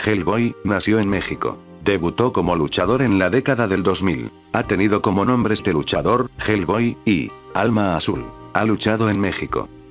Hellboy nació en México. Debutó como luchador en la década del 2000. Ha tenido como nombres de luchador, Hellboy y Alma Azul. Ha luchado en México,